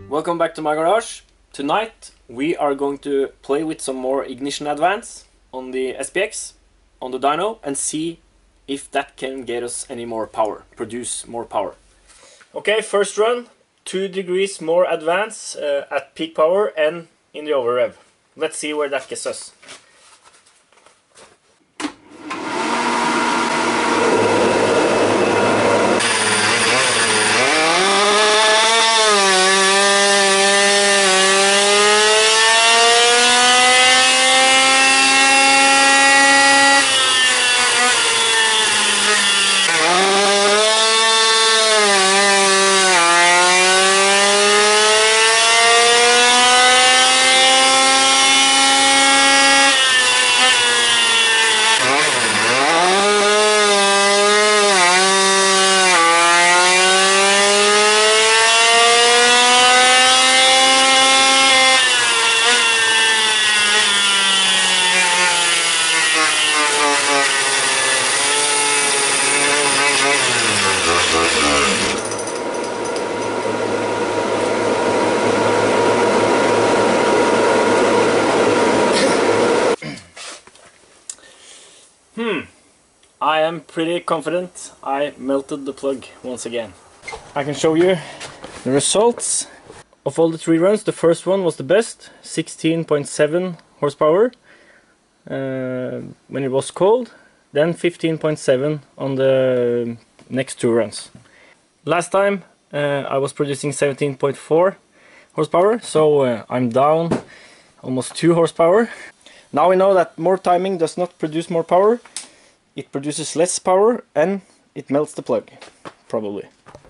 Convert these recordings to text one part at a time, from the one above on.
Welcome back to my garage. Tonight we are going to play with some more ignition advance on the SPX, on the dyno, and see if that can get us any more power, produce more power. Okay, first run, 2 degrees more advance at peak power and in the over rev. Let's see where that gets us. I am pretty confident I melted the plug once again. I can show you the results of all the 3 runs. The first one was the best, 16.7 horsepower when it was cold, then 15.7 on the next 2 runs. Last time I was producing 17.4 horsepower, so I'm down almost 2 horsepower. Now we know that more timing does not produce more power. It produces less power and it melts the plug, probably.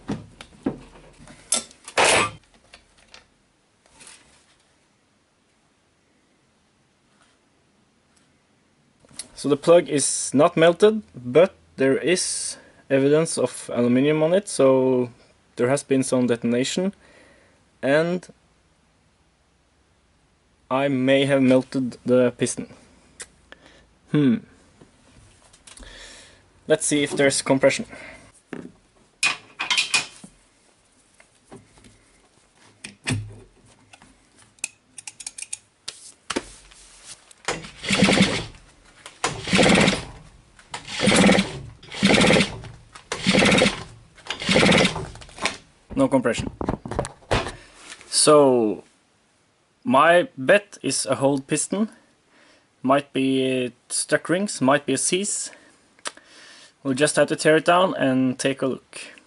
So the plug is not melted, but there is evidence of aluminium on it, so there has been some detonation, and I may have melted the piston. Let's see if there's compression. No compression. So my bet is a hold piston. Might be stuck rings, might be a seize. We'll just have to tear it down and take a look.